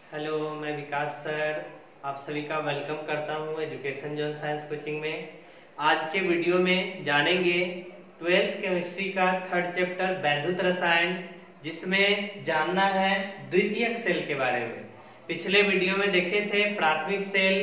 Hello, मैं विकास sir आप सभी का वेलकम करता हूं एजुकेशन जोन साइंस कोचिंग में। आज के वीडियो में जानेंगे 12th केमिस्ट्री का थर्ड चैप्टर वैद्युत रसायन, जिसमें जानना है द्वितीयक सेल के बारे में। पिछले वीडियो में देखे थे प्राथमिक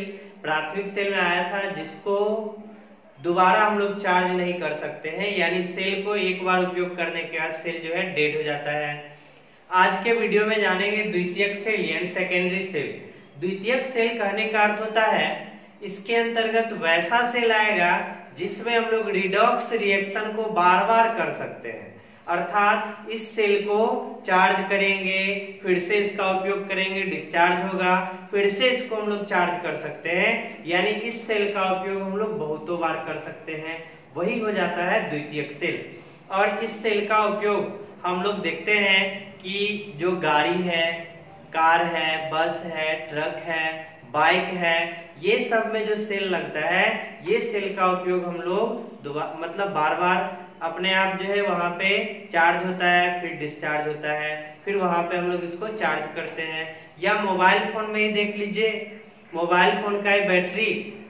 सेल में आया था जिसको दोबारा हम लोग चार्ज नहीं कर सकते हैं, यानी सेल को एक बार उपयोग करने के बाद सेल जो है डेड हो जाता है। आज के वीडियो में जानेंगे द्वितीयक सेल यानी सेकेंडरी सेल। द्वितीयक सेल कहने का अर्थ होता है इसके अंतर्गत वैसा सेल आएगा जिसमें हम लोग रिडॉक्स रिएक्शन को बार बार कर सकते हैं, अर्थात इस सेल को चार्ज करेंगे, फिर से इसका उपयोग करेंगे, डिस्चार्ज होगा, फिर से इसको हम लोग चार्ज कर सकते हैं, यानी इस सेल का उपयोग हम लोग बहुतों बार कर सकते हैं। वही हो जाता है द्वितीयक सेल। और इस सेल का उपयोग हम लोग देखते हैं कि जो गाड़ी है, कार है, बस है, ट्रक है, बाइक है, ये सब में जो सेल लगता है, ये सेल का उपयोग हम लोग बार बार अपने आप जो है वहां पे चार्ज होता है, फिर डिस्चार्ज होता है, फिर वहां पे हम लोग इसको चार्ज करते हैं। या मोबाइल फोन में ही देख लीजिए, मोबाइल फोन का बैटरी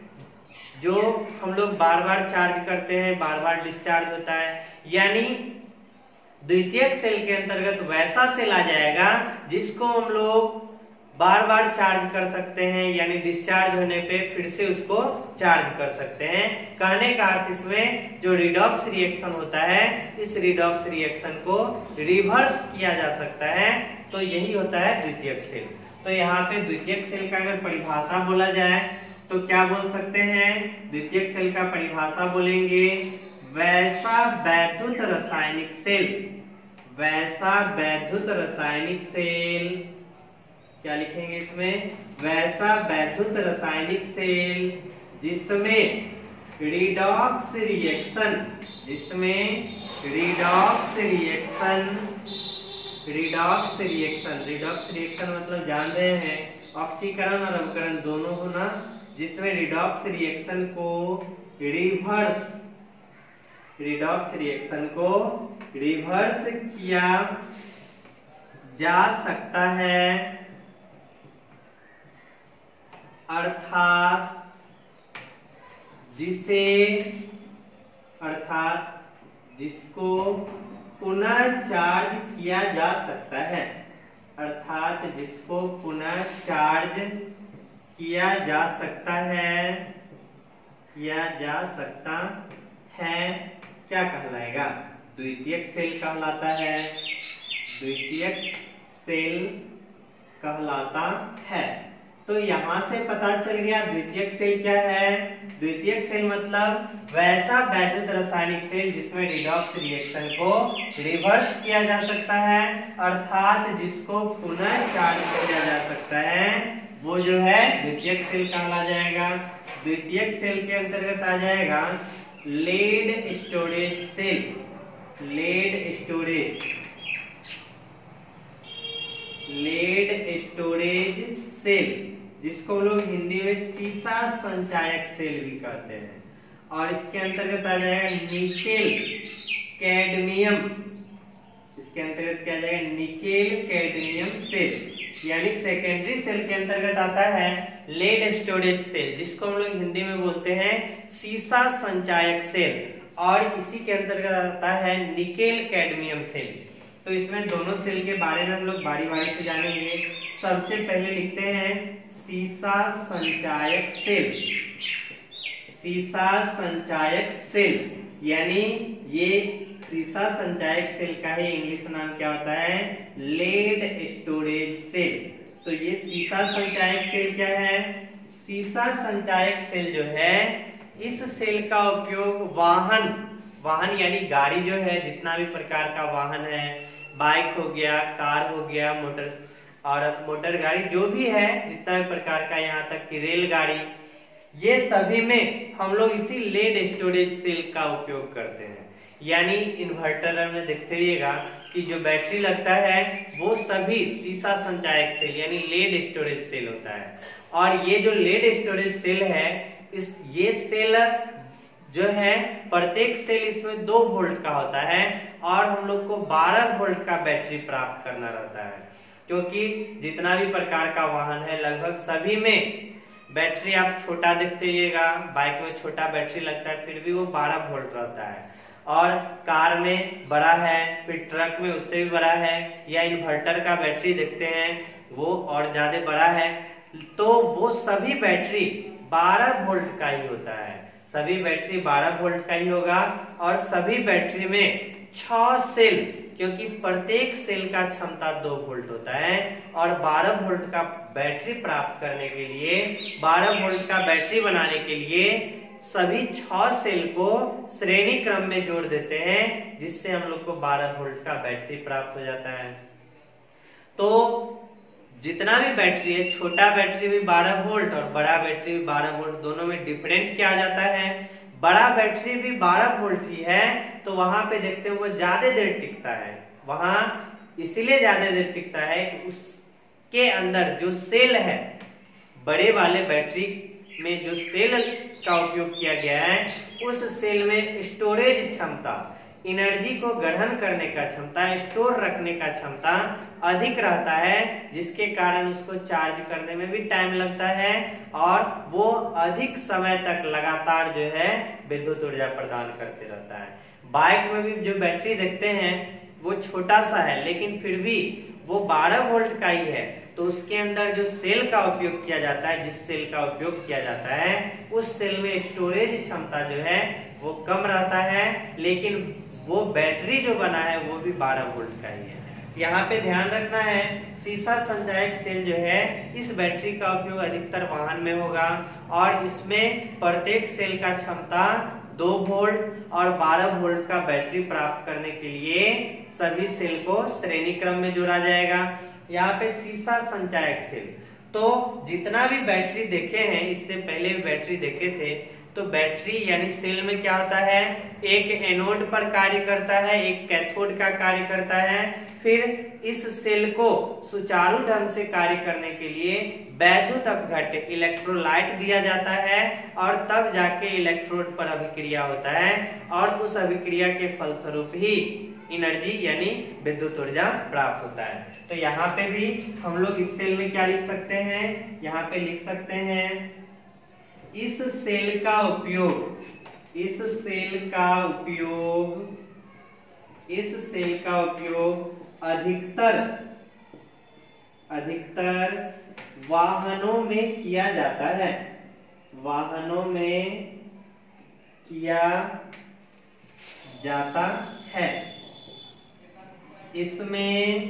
जो हम लोग बार बार चार्ज करते हैं, बार बार डिस्चार्ज होता है। यानी द्वितीयक सेल के अंतर्गत वैसा सेल आ जाएगा जिसको हम लोग बार बार चार्ज कर सकते हैं, यानी डिस्चार्ज होने पे फिर से उसको चार्ज कर सकते हैं। कहने का अर्थ इसमें जो रिडॉक्स रिएक्शन होता है, इस रिडॉक्स रिएक्शन को रिवर्स किया जा सकता है, तो यही होता है द्वितीयक सेल। तो यहाँ पे द्वितीयक सेल का अगर परिभाषा बोला जाए तो क्या बोल सकते हैं? द्वितीयक सेल का परिभाषा बोलेंगे वैसा वैद्युत रासायनिक सेल। वैसा वैद्युत रासायनिक सेल, क्या लिखेंगे इसमें? वैसा वैद्युत रासायनिक सेल जिसमें रिडॉक्स रिएक्शन मतलब जान रहे हैं ऑक्सीकरण और अवकरण दोनों होना, जिसमें रिडॉक्स रिएक्शन को रिवर्स किया जा सकता है, अर्थात जिसको पुनः चार्ज किया जा सकता है, क्या कहलाएगा? द्वितीयक सेल कहलाता है। तो यहाँ से पता चल गया द्वितीयक सेल क्या है। द्वितीयक सेल मतलब वैसा वैद्युत रासायनिक सेल जिसमें रिडॉक्स रिएक्शन को रिवर्स किया जा सकता है, अर्थात जिसको पुनः चार्ज किया जा सकता है, वो जो है द्वितीयक सेल कहला जाएगा। द्वितीयक सेल के अंतर्गत आ जाएगा lead storage cell. Lead storage cell जिसको हम लोग हिंदी में सीसा संचायक सेल भी कहते हैं। और इसके अंतर्गत आ जाएगा निकेल कैडमियम। इसके अंतर्गत क्या आ जाएगा? Nickel cadmium cell. यानी सेकेंडरी सेल के अंतर्गत आता है लेड स्टोरेज सेल, जिसको हम लोग हिंदी में बोलते हैं सीसा संचायक सेल, और इसी के अंतर्गत आता है निकेल कैडमियम सेल। तो इसमें दोनों सेल के बारे में हम लोग बारी बारी से जानेंगे। सबसे पहले लिखते हैं सीसा संचायक सेल। यानी ये सीसा संचायक सेल का ही इंग्लिश नाम क्या होता है? Lead storage cell. तो ये सीसा संचायक सेल क्या है? सीसा संचायक सेल जो है, इस सेल का उपयोग वाहन यानी गाड़ी जो है, जितना भी प्रकार का वाहन है, बाइक हो गया, कार हो गया, मोटर गाड़ी जो भी है, जितना भी प्रकार का, यहाँ तक कि रेलगाड़ी, ये सभी में हम लोग इसी लेड स्टोरेज सेल का उपयोग करते हैं। यानी इन्वर्टर में देखते रहिएगा कि जो बैटरी लगता है वो सभी सीसा संचायक सेल यानी लेड स्टोरेज सेल होता है। और ये जो लेड स्टोरेज सेल है, ये सेल जो है, प्रत्येक सेल इसमें 2 वोल्ट का होता है और हम लोग को 12 वोल्ट का बैटरी प्राप्त करना रहता है। क्योंकि जितना भी प्रकार का वाहन है लगभग सभी में बैटरी आप छोटा देखते रहिएगा, बाइक में छोटा बैटरी लगता है फिर भी वो 12 वोल्ट रहता है, और कार में बड़ा है, फिर ट्रक में उससे भी बड़ा है, या इन्वर्टर का बैटरी देखते हैं वो और ज्यादा बड़ा है। तो वो सभी बैटरी 12 वोल्ट का ही होता है, सभी बैटरी 12 वोल्ट का ही होगा। और सभी बैटरी में 6 सेल, क्योंकि प्रत्येक सेल का क्षमता 2 वोल्ट होता है, और 12 वोल्ट का बैटरी प्राप्त करने के लिए, 12 वोल्ट का बैटरी बनाने के लिए सभी 6 सेल को श्रेणी क्रम में जोड़ देते हैं, जिससे हम लोग को 12 वोल्ट का बैटरी प्राप्त हो जाता है। तो जितना भी बैटरी है, छोटा बैटरी भी 12 वोल्ट और बड़ा बैटरी भी 12 वोल्ट, दोनों में डिफरेंट क्या आ जाता है, बड़ा बैटरी भी 12 वोल्ट ही है, तो वहां पे देखते हैं वो ज्यादा देर टिकता है। वहां इसलिए ज्यादा देर टिकता है कि उसके अंदर जो सेल है, बड़े वाले बैटरी में जो सेल का उपयोग किया गया है, उस सेल में स्टोरेज क्षमता, एनर्जी को ग्रहण करने का क्षमता, स्टोर रखने का क्षमता अधिक रहता है, जिसके कारण उसको चार्ज करने में भी टाइम लगता है और वो अधिक समय तक लगातार जो है विद्युत ऊर्जा प्रदान करते रहता है। बाइक में भी जो बैटरी देखते हैं वो छोटा सा है, लेकिन फिर भी वो 12 वोल्ट का ही है, तो उसके अंदर जो सेल का उपयोग किया जाता है, जिस सेल का उपयोग किया जाता है, उस सेल में स्टोरेज क्षमता जो है वो कम रहता है, लेकिन वो बैटरी जो बना है वो भी 12 वोल्ट का ही है। यहाँ पे ध्यान रखना है, सीसा संचायक सेल जो है, इस बैटरी का उपयोग अधिकतर वाहन में होगा, और इसमें प्रत्येक सेल का क्षमता 2 वोल्ट और 12 वोल्ट का बैटरी प्राप्त करने के लिए सभी सेल को श्रेणी क्रम में जोड़ा जाएगा। यहाँ पे सीसा संचायक सेल, तो जितना भी बैटरी देखे हैं, इससे पहले भी बैटरी देखे थे, तो बैटरी यानी सेल में क्या होता है, एक एनोड पर कार्य करता है, एक कैथोड का कार्य करता है, फिर इस सेल को सुचारू ढंग से कार्य करने के लिए वैद्युत अपघट्य इलेक्ट्रोलाइट दिया जाता है, और तब जाके इलेक्ट्रोड पर अभिक्रिया होता है, और उस अभिक्रिया के फलस्वरूप ही एनर्जी यानी विद्युत ऊर्जा प्राप्त होता है। तो यहाँ पे भी हम लोग इस सेल में क्या लिख सकते हैं, यहाँ पे लिख सकते हैं, इस सेल का उपयोग, इस सेल का उपयोग अधिकतर वाहनों में किया जाता है, वाहनों में किया जाता है। इसमें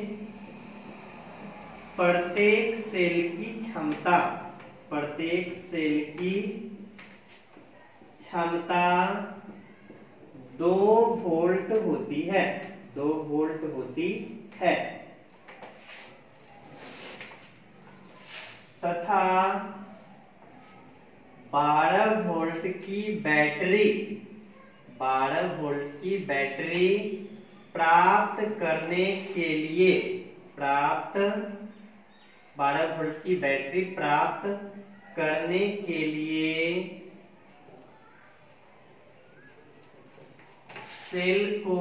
प्रत्येक सेल की क्षमता 2 वोल्ट होती है, 2 वोल्ट होती है, तथा 12 वोल्ट की बैटरी प्राप्त करने के लिए 12 वोल्ट की बैटरी प्राप्त करने के लिए सेल को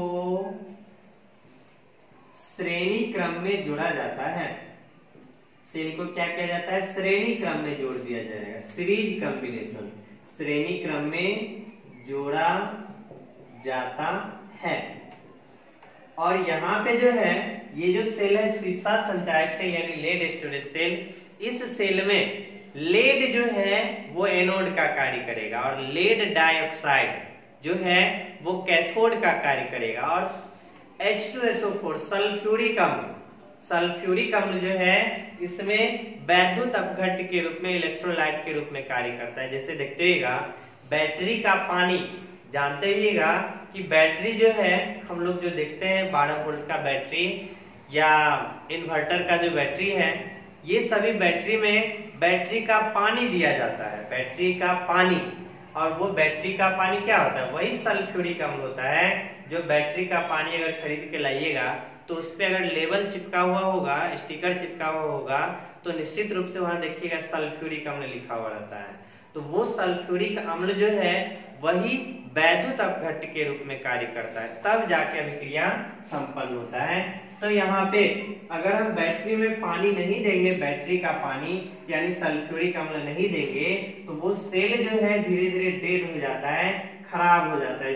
श्रेणी क्रम में जोड़ा जाता है। सेल को क्या किया जाता है, श्रेणी क्रम में जोड़ दिया जाएगा, सीरीज कॉम्बिनेशन, श्रेणी क्रम में जोड़ा जाता है। और यहाँ पे जो है, ये जो सेल है सीसा संचायक सेल यानी लेड स्टोरेज सेल, इस सेल में लेड जो है वो एनोड का कार्य करेगा, और लेड डाइऑक्साइड जो है वो कैथोड का कार्य करेगा, और H2SO4 सल्फ्यूरिक अम्ल जो है इसमें वैद्युत अपघट्य के रूप में, इलेक्ट्रोलाइट के रूप में कार्य करता है। जैसे देखते रहिएगा, बैटरी का पानी, जानते रहिएगा कि बैटरी जो है हम लोग जो देखते हैं 12 वोल्ट का बैटरी या इन्वर्टर का जो बैटरी है, ये सभी बैटरी में बैटरी का पानी दिया जाता है, बैटरी का पानी। और वो बैटरी का पानी क्या होता है, वही सल्फ्यूरिक अम्ल होता है। जो बैटरी का पानी अगर खरीद के लाइएगा तो उस पे अगर लेबल चिपका हुआ होगा, स्टिकर चिपका हुआ होगा, तो निश्चित रूप से वहां देखिएगा सल्फ्यूरिक अम्ल लिखा हुआ रहता है। तो वो सल्फ्यूरिक अम्ल जो है वही वैद्युत अपघट्य के रूप में कार्य करता है, तब जाके अभिक्रिया संपन्न होता है। तो यहाँ पे अगर हम बैटरी में पानी नहीं देंगे, बैटरी का पानी यानी सल्फ्यूरिक अम्ल नहीं देंगे, तो वो सेल जो है धीरे धीरे डेड हो जाता है, खराब हो जाता है।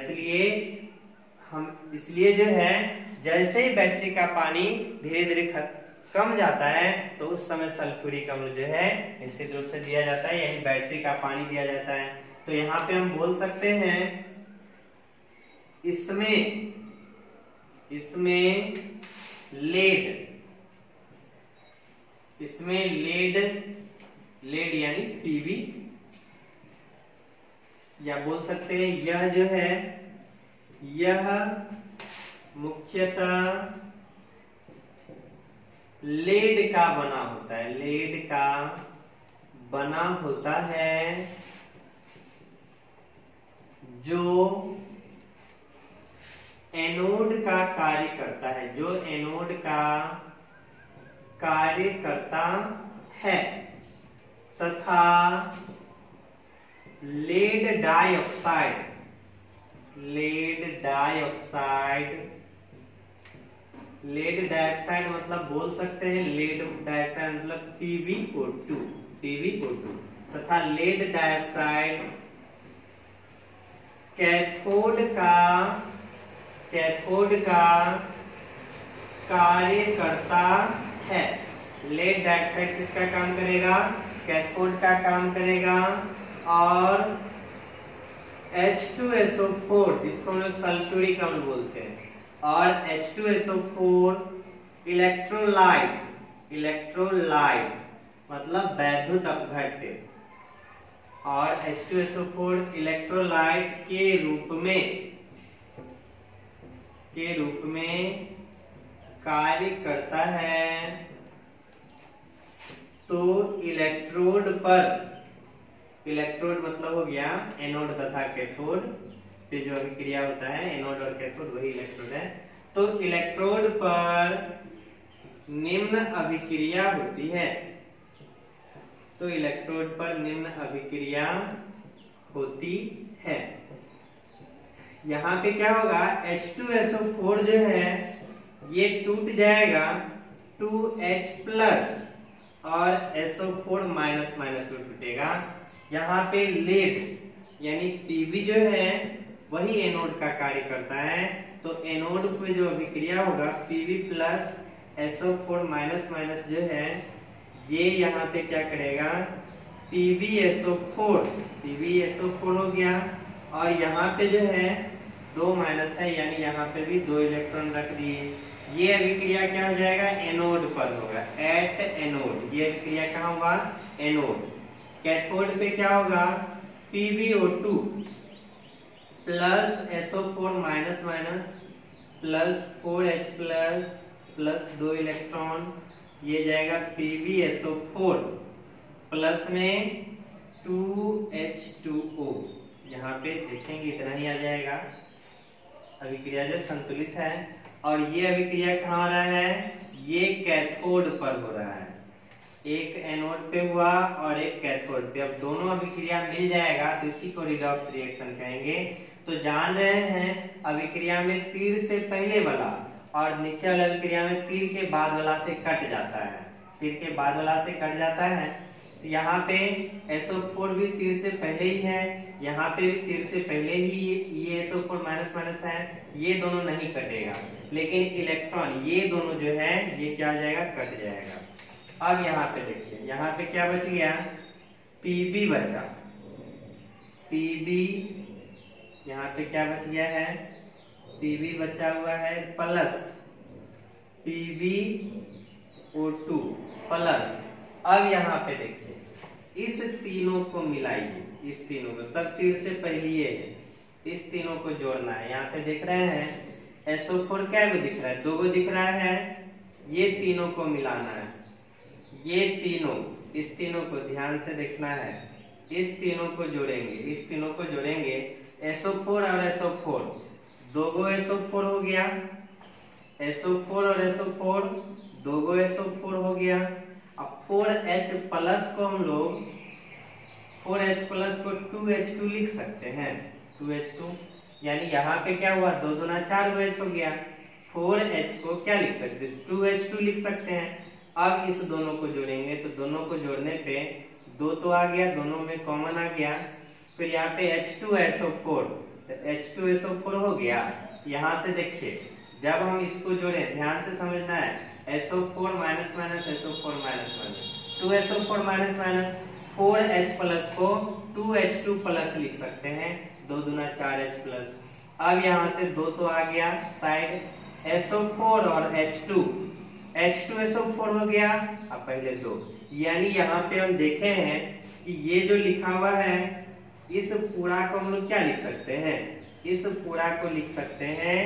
इसलिए जो है जैसे ही बैटरी का पानी धीरे धीरे कम जाता है, तो उस समय सल्फ्यूरिक अम्ल जो है निश्चित रूप से दिया जाता है, यानी बैटरी का पानी दिया जाता है। तो यहाँ पे हम बोल सकते हैं इसमें लेड यानी पीवी, या बोल सकते हैं यह जो है यह मुख्यतः लेड का बना होता है, लेड का बना होता है, जो एनोड का कार्य करता है, जो एनोड का कार्य करता है, तथा लेड डाइऑक्साइड मतलब बोल सकते हैं लेड डाइऑक्साइड मतलब PbO2 तथा लेड डाइऑक्साइड कैथोड का कार्य करता है। लेड डाइऑक्साइड किसका काम करेगा? कैथोड का काम करेगा। और H2SO4 जिसको हम लोग सल्फ्यूरिक अम्ल बोलते हैं, और H2SO4 इलेक्ट्रोलाइट मतलब वैद्युत अपघट्य, और H2SO4 इलेक्ट्रोलाइट के रूप में कार्य करता है। तो इलेक्ट्रोड मतलब हो गया एनोड तथा कैथोड पे जो अभिक्रिया होता है, एनोड और कैथोड वही इलेक्ट्रोड है। तो इलेक्ट्रोड पर निम्न अभिक्रिया होती है, तो इलेक्ट्रोड पर निम्न अभिक्रिया होती है। यहाँ पे क्या होगा, H2SO4 जो है ये टूट जाएगा 2H+ और SO4 माइनस माइनस में टूटेगा। यहाँ पे लेड यानी Pb जो है वही एनोड का कार्य करता है, तो एनोड पे जो अभिक्रिया होगा Pb+ SO4 माइनस माइनस जो है ये यहाँ पे क्या करेगा, PbSO4 हो गया। और यहाँ पे जो है 2 माइनस है, यानी यहाँ पे भी 2 इलेक्ट्रॉन रख दिए। ये अभिक्रिया क्या हो जाएगा, एनोड पर होगा, एट एनोड। ये अभिक्रिया कहाँ होगा, एनोड। कैथोड पे क्या होगा, PbO2 plus SO4 minus minus plus 4H plus 2 electron, ये जाएगा PbSO4 प्लस में 2H2O। यहाँ पे देखेंगे इतना ही आ जाएगा, अभिक्रिया जो संतुलित है। और ये अभिक्रिया कहाँ हो रहा है, ये कैथोड पर हो रहा है, एक एनोड पे हुआ और एक कैथोड पे। अब दोनों अभिक्रिया मिल जाएगा तो इसी को रिडॉक्स रिएक्शन कहेंगे। तो जान रहे हैं अभिक्रिया में तीर से पहले वाला और नीचे वाले अभिक्रिया में तीर के बाद वाला से कट जाता है, तीर के बाद वाला से कट जाता है। तो यहाँ पे SO4 भी तीर से पहले ही है, यहाँ पे भी तीर से पहले ही ये SO4 माइनस माइनस है, ये दोनों नहीं कटेगा। लेकिन इलेक्ट्रॉन ये दोनों जो है ये क्या हो जाएगा, कट जाएगा। अब यहाँ पे देखिए, यहाँ पे क्या बच गया, Pb बचा। Pb यहाँ पे क्या बच गया है, Pb बचा हुआ है प्लस PbO2 प्लस। अब यहाँ पे देखिए इस तीनों को मिलाइए, इस तीनों को, सब तीर से पहले है, इस तीनों को जोड़ना है। यहाँ पे देख रहे हैं SO4 क्या को दिख रहा है, 2 को दिख रहा है, ये तीनों को मिलाना है। ये तीनों, इस तीनों को ध्यान से देखना है, इस तीनों को जोड़ेंगे, इस तीनों को जोड़ेंगे, SO4 और SO4, 2 SO4 हो गया, SO4 और SO4, 2 SO4 हो गया। अब 4H प्लस को हम लोग 4H प्लस को 2H2 लिख सकते हैं, 2H2, यानी यहाँ पे क्या हुआ, 2 दूना 4 H हो गया। 4H को क्या लिख सकते हैं, 2H2 लिख सकते हैं। अब इस दोनों को जोड़ेंगे तो दोनों को जोड़ने पे 2 तो आ गया, दोनों में कॉमन आ गया, फिर यहाँ पे H2SO4, तो H2SO4 हो गया। यहाँ से देखिए जब हम इसको जोड़े, ध्यान से समझना है, SO4 minus minus SO4 minus minus 2SO4 minus minus 4H plus को 2H2 प्लस लिख सकते हैं, 2 दूना 4H प्लस। अब यहाँ से 2 तो आ गया साइड, SO4 और H2SO4 हो गया, अब पहले 2, यानी यहाँ पे हम देखे हैं कि ये जो लिखा हुआ है इस पूरा को हम लोग क्या लिख सकते हैं, इस पूरा को लिख सकते हैं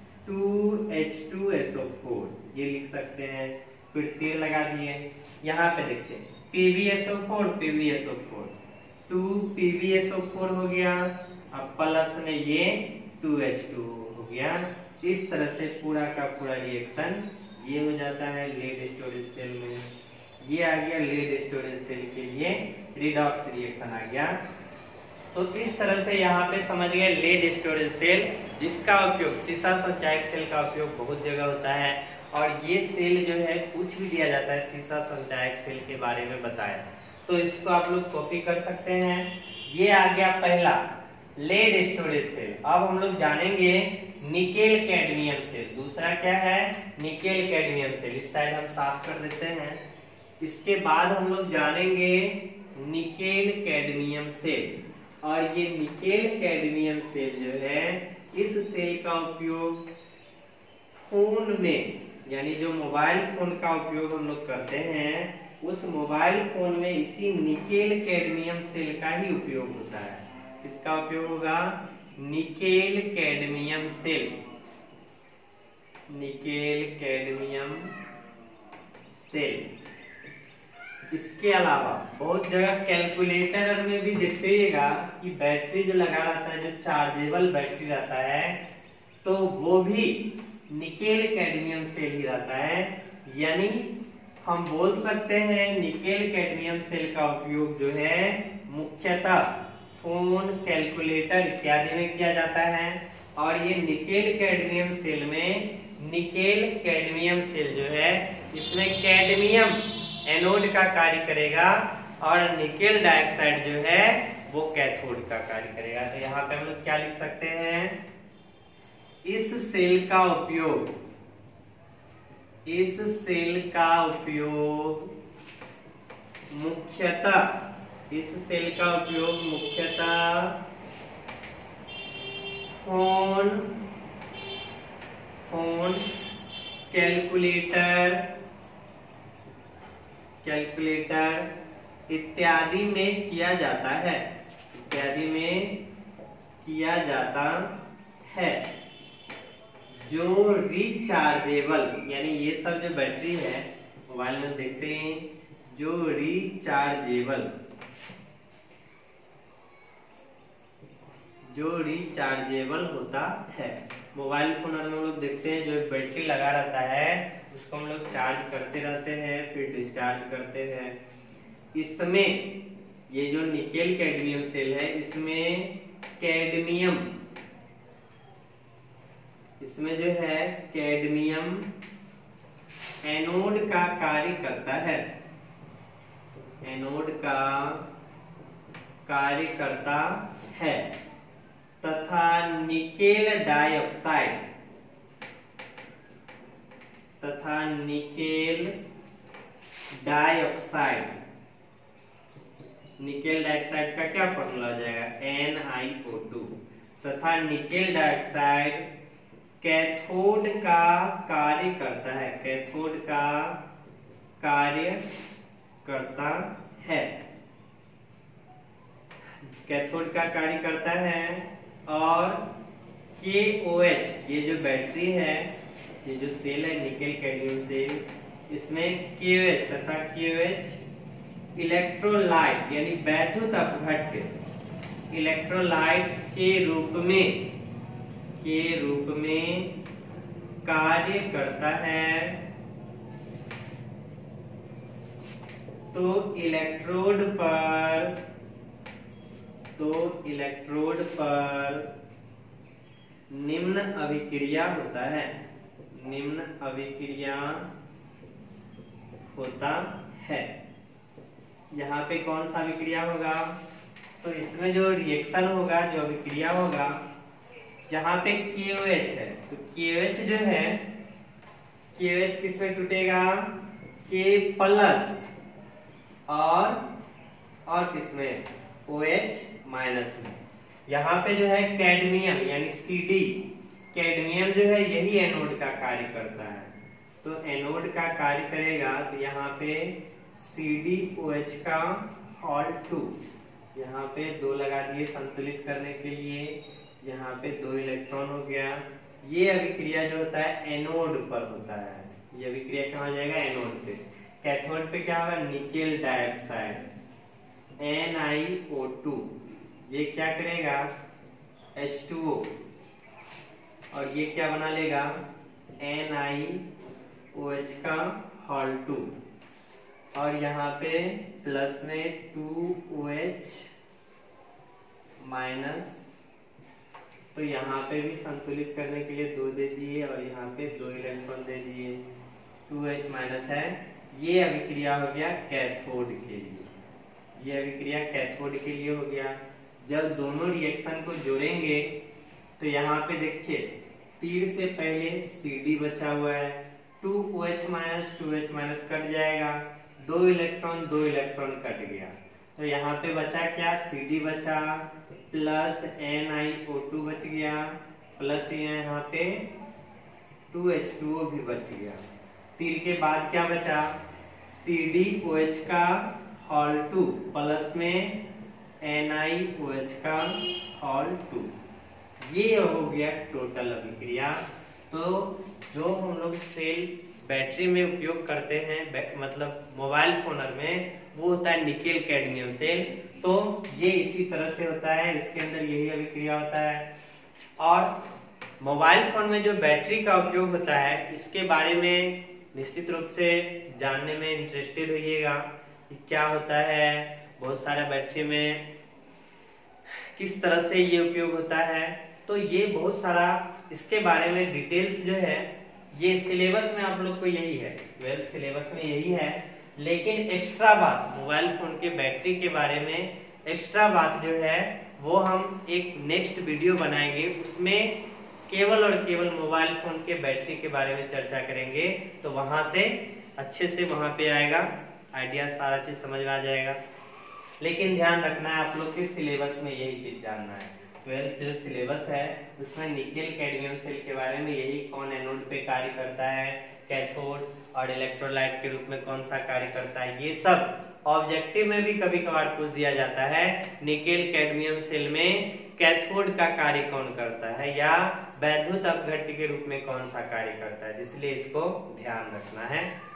2H2SO4, ये लिख सकते हैं। फिर तीर लगा दिए, यहाँ पे देखिए PbSO4 PbSO4 2PbSO4 हो गया, अब प्लस में ये 2H2 हो गया। इस तरह से पूरा का पूरा रिएक्शन ये हो जाता है लेड स्टोरेज सेल में। ये आ गया लेड स्टोरेज सेल के लिए रिडॉक्स रिएक्शन आ गया। तो इस तरह से यहाँ पे समझ गए लेड स्टोरेज सेल, जिसका उपयोग सीसा संचायक सेल का उपयोग बहुत जगह होता है। और ये सेल जो है कुछ भी दिया जाता है सीसा संचायक सेल के बारे में बताया, तो इसको आप लोग कॉपी कर सकते हैं। ये आ गया पहला लेड स्टोरेज सेल। अब हम लोग जानेंगे निकेल कैडमियम सेल। दूसरा क्या है, निकेल कैडमियम सेल। इस साइड हम साफ कर देते हैं। इसके बाद हम लोग जानेंगे निकेल कैडमियम सेल। और ये निकेल कैडमियम सेल जो है, इस सेल का उपयोग फोन में, यानी जो मोबाइल फोन का उपयोग हम लोग करते हैं, उस मोबाइल फोन में इसी निकेल कैडमियम सेल का ही उपयोग होता है। इसका उपयोग होगा nickel cadmium cell, nickel cadmium cell. इसके अलावा बहुत जगह कैलकुलेटर में भी देखिएगा कि बैटरी जो लगा रहता है, जो चार्जेबल बैटरी रहता है, तो वो भी निकेल कैडमियम सेल ही रहता है। यानी हम बोल सकते हैं निकेल कैडमियम सेल का उपयोग जो है मुख्यतः फोन, कैलकुलेटर इत्यादि में किया जाता है। और ये निकेल कैडमियम सेल में, निकेल कैडमियम सेल जो है, इसमें कैडमियम एनोड का कार्य करेगा और निकेल डाइऑक्साइड जो है वो कैथोड का कार्य करेगा। तो यहाँ पे हम लोग क्या लिख सकते हैं, इस सेल का उपयोग, इस सेल का उपयोग मुख्यतः, इस सेल का उपयोग मुख्यतः फोन, कैलकुलेटर इत्यादि में किया जाता है, इत्यादि में किया जाता है। जो रिचार्जेबल, यानी ये सब जो बैटरी है मोबाइल में देखते हैं, जो रिचार्जेबल होता है। मोबाइल फोन में हम लोग देखते हैं जो बैटरी लगा रहता है उसको हम लोग चार्ज करते रहते हैं, फिर डिस्चार्ज करते हैं। इसमें ये जो निकेल कैडमियम सेल है, इसमें कैडमियम, इसमें जो है कैडमियम एनोड का कार्य करता है, एनोड का कार्य करता है, तथा निकेल डाइऑक्साइड, निकेल डाइऑक्साइड का क्या फॉर्मूला हो जाएगा, NiO2, तथा निकेल डाइऑक्साइड कैथोड का कार्य करता है, कैथोड का कार्य करता है, कैथोड का कार्य करता है। और KOH, ये जो बैटरी है, ये जो सेल है निकेल कैडमियम सेल, इसमें KOH तथा KOH इलेक्ट्रोलाइट यानी वैद्युत अपघट्य, इलेक्ट्रोलाइट के रूप में कार्य करता है। तो इलेक्ट्रोड पर निम्न अभिक्रिया होता है, निम्न अभिक्रिया होता है। यहाँ पे कौन सा अभिक्रिया होगा, तो इसमें जो रिएक्शन होगा, जो अभिक्रिया होगा, यहाँ पे KOH है, तो KOH जो है, KOH किसमें टूटेगा, K प्लस और किसमें, OH माइनस में। यहाँ पे जो है कैडमियम यानी CD, कैडमियम जो है यही एनोड का कार्य करता है, तो एनोड का कार्य करेगा, तो यहाँ पे CdOH का हॉल 2, यहाँ पे 2 लगा दिए संतुलित करने के लिए, यहाँ पे 2 इलेक्ट्रॉन हो गया। ये अभिक्रिया जो होता है एनोड पर होता है, ये अभिक्रिया कहाँ जाएगा, एनोड पे। कैथोड पे क्या होगा, निकेल डाइऑक्साइड NiO2, ये क्या करेगा, H2O, और ये क्या बना लेगा, NiOH का हॉल 2, और यहाँ पे प्लस में 2OH माइनस, तो यहाँ पे भी संतुलित करने के लिए 2 दे दिए, और यहाँ पे 2 इलेक्ट्रॉन दे दिए, 2H माइनस है। ये अभिक्रिया हो गया कैथोड के लिए, ये अभिक्रिया कैथोड के लिए हो गया। जब दोनों रिएक्शन को जोड़ेंगे तो यहाँ पे देखिए तीर से पहले CD बचा हुआ है, 2OH minus 2H minus cut जाएगा, 2 इलेक्ट्रॉन कट गया, तो यहाँ पे बचा क्या, CD बचा प्लस NiO2 बच गया, प्लस यहाँ पे 2H2O भी बच गया। तीर के बाद क्या बचा, CdOH का हॉल 2 प्लस में NiOH का हॉल 2, ये हो गया टोटल अभिक्रिया। तो जो हम लोग सेल बैटरी में उपयोग करते हैं, मतलब मोबाइल फोनर में, वो होता है निकेल कैडमियम सेल। तो ये इसी तरह से होता है, इसके अंदर यही अभिक्रिया होता है। और मोबाइल फोन में जो बैटरी का उपयोग होता है, इसके बारे में निश्चित रूप से जानने में इंटरेस्टेड होइएगा कि क्या होता है, बहुत सारे बैटरी में किस तरह से ये उपयोग होता है। तो ये बहुत सारा इसके बारे में डिटेल्स जो है, ये सिलेबस में आप लोग को यही है, 12th सिलेबस में यही है। लेकिन एक्स्ट्रा बात मोबाइल फोन के बैटरी के बारे में, एक्स्ट्रा बात जो है वो हम एक नेक्स्ट वीडियो बनाएंगे, उसमें केवल और केवल मोबाइल फोन के बैटरी के बारे में चर्चा करेंगे। तो वहां से अच्छे से वहां पे आएगा आइडिया, सारा चीज समझ में आ जाएगा। लेकिन ध्यान रखना है आप लोग के सिलेबस में यही चीज जानना है। 12th जो सिलेबस है उसमें निकेल कैडमियम सेल के बारे में यही, कौन एनोड पे कार्य करता है, कैथोड और इलेक्ट्रोलाइट के रूप में कौन सा कार्य करता है, ये सब ऑब्जेक्टिव में भी कभी कभार पूछ दिया जाता है। निकेल कैडमियम सेल में कैथोड का कार्य कौन करता है, या वैद्युत अपघट्य के रूप में कौन सा कार्य करता है, इसलिए इसको ध्यान रखना है।